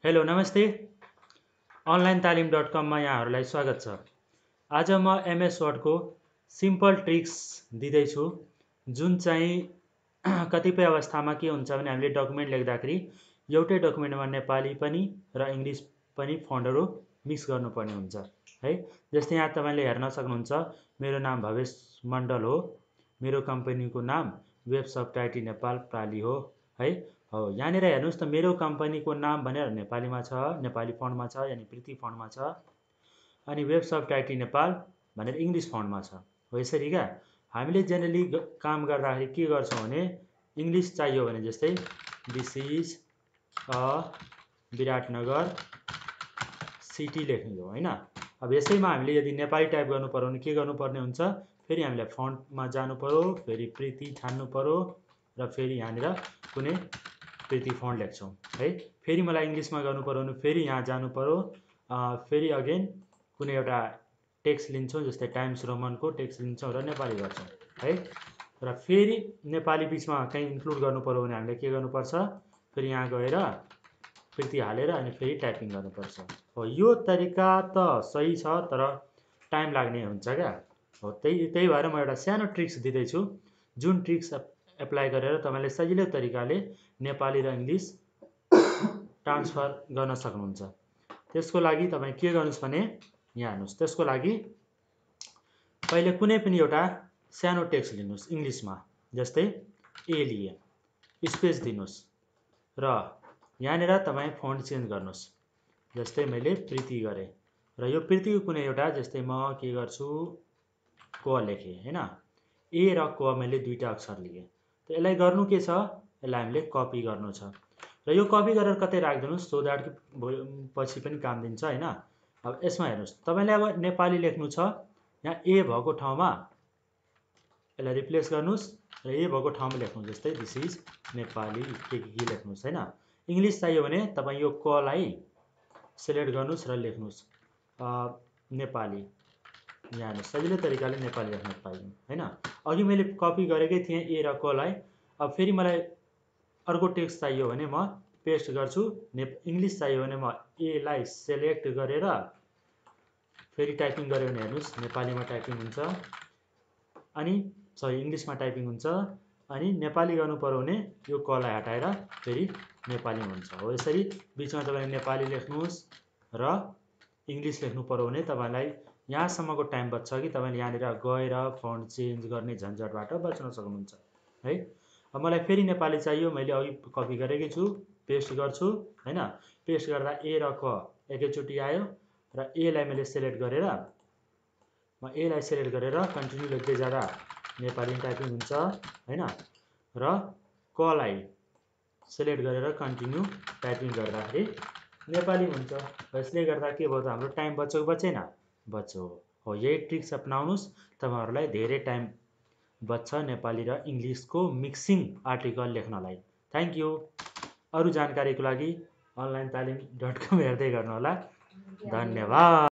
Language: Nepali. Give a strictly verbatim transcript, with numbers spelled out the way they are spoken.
हेलो नमस्ते अनलाइन तालिम डट कममा यहाँहरूलाई स्वागत छ। आज म एमएस वर्डको सिम्पल ट्रिक्स दिँदैछु, जुन चाहिँ कतिपय अवस्थामा के हुन्छ भने हामीले डकुमेन्ट लेख्दाखेरि एउटै डकुमेन्टमा नेपाली पनि र इङ्ग्लिस पनि फन्टहरू मिक्स गर्नुपर्ने हुन्छ है। जस्तै यहाँ तपाईँले हेर्न सक्नुहुन्छ, मेरो नाम भवेश मण्डल हो, मेरो कम्पनीको नाम वेब सबटाइटी नेपाल प्राली हो है। हो यहाँनिर हेर्नुहोस् त, मेरो कम्पनीको नाम भनेर नेपालीमा छ, नेपाली फन्टमा छ, यानि प्रीति फन्टमा छ, अनि वेब सबटाइटी नेपाल भनेर इङ्ग्लिस फन्टमा छ। हो यसरी क्या हामीले जेनरली काम गर्दाखेरि के गर्छौँ भने, इङ्ग्लिस चाहियो भने जस्तै this is a Biratnagar city लेख्ने हो होइन। अब यसैमा हामीले यदि नेपाली टाइप गर्नु पर्यो भने के गर्नुपर्ने हुन्छ, फेरि हामीलाई फन्टमा जानु पर्यो, फेरि प्रीति छान्नु पर्यो र फेरि यहाँनिर कुनै प्रीति फन्ट लेख्छौँ है। फेरि मलाई इङ्ग्लिसमा गर्नु पर्यो भने फेरि यहाँ जानु पर्यो, फेरि अगेन कुनै एउटा टेक्स्ट लिन्छौँ, जस्तै टाइम्स रोमनको टेक्स्ट लिन्छौँ र नेपाली गर्छौँ है। र फेरि नेपाली बिचमा कहीँ इन्क्लुड गर्नु पर्यो भने हामीले के गर्नुपर्छ, फेरि यहाँ गएर प्रीति हालेर अनि फेरि टाइपिङ गर्नुपर्छ। हो यो तरिका त सही छ, तर टाइम लाग्ने हुन्छ क्या। हो त्यही त्यही भएर म एउटा सानो ट्रिक्स दिँदैछु, जुन ट्रिक्स एप्लाई गरेर तपाईँले सजिलो तरिकाले नेपाली र इङ्ग्लिस ट्रान्सफर गर्न सक्नुहुन्छ। त्यसको लागि तपाईँ के गर्नुहोस् भने, यहाँ हेर्नुहोस्, त्यसको लागि पहिले कुनै पनि एउटा सानो टेक्स्ट लिनुहोस् इङ्ग्लिसमा, जस्तै ए लिए, स्पेस दिनुहोस् र यहाँनिर तपाईँ फन्ट चेन्ज गर्नुहोस्। जस्तै मैले प्रीति गरेँ र यो प्रीतिको कुनै एउटा, जस्तै म के गर्छु क लेखेँ होइन, ए र क मैले दुईवटा अक्षर लिएँ। त यसलाई गर्नु के छ, यसलाई हामीले कपी गर्नु छ र यो कपी गरेर कतै राखिदिनुहोस्, सो द्याट पछि पनि काम दिन्छ होइन। अब यसमा हेर्नुहोस्, तपाईँले अब नेपाली लेख्नु छ, यहाँ ए भएको ठाउँमा यसलाई रिप्लेस गर्नुहोस् र ए भएको ठाउँमा लेख्नुहोस्, जस्तै दिस इज नेपाली के के के लेख्नुहोस् होइन। इङ्ग्लिस चाहियो भने तपाईँ यो कलाई सिलेक्ट गर्नुहोस् र लेख्नुहोस् नेपाली। यहाँ हेर्नुहोस्, सजिलो तरिकाले नेपाली लेख्न पाइयो होइन। अघि मैले कपी गरेकै थिएँ ए र कलाई। अब फेरि मलाई अर्को टेक्स्ट चाहियो भने म पेस्ट गर्छु, ने इङ्ग्लिस चाहियो भने म एलाई सेलेक्ट गरेर फेरि टाइपिङ गऱ्यो भने हेर्नुहोस् नेपालीमा टाइपिङ हुन्छ, अनि सरी इङ्ग्लिसमा टाइपिङ हुन्छ, अनि नेपाली गर्नु पर्यो भने यो कलाई हटाएर फेरि नेपाली हुन्छ। हो यसरी बिचमा तपाईँले नेपाली लेख्नुहोस् र इङ्ग्लिस लेख्नु पर्यो भने तपाईँलाई यहाँसम्मको टाइम बच्छ कि तपाईँले यहाँनिर गएर फन्ट चेन्ज गर्ने झन्झटबाट बच्न सक्नुहुन्छ है। अब मलाई फेरि नेपाली चाहियो, मैले अघि कपी गरेकै छु, पेस्ट गर्छु होइन। पेस्ट गर्दा ए र क एकैचोटि आयो र एलाई मैले सेलेक्ट गरेर म एलाई सेलेक्ट गरेर कन्टिन्यू लेख्दै जाँदा नेपाली टाइपिङ हुन्छ होइन, र कलाई सेलेक्ट गरेर कन्टिन्यू टाइपिङ गर्दाखेरि नेपाली हुन्छ। यसले गर्दा के भयो त, हाम्रो टाइम बच्यो कि बचेन, बच्यो। हो यही ट्रिक्स अपनाउनुहोस्, तपाईँहरूलाई धेरै टाइम बच्छ नेपाली र इङ्ग्लिसको मिक्सिङ आर्टिकल लेख्नलाई। Thank you. अरू जानकारीको लागि अनलाइन तालिम डट कम हेर्दै गर्नुहोला। धन्यवाद।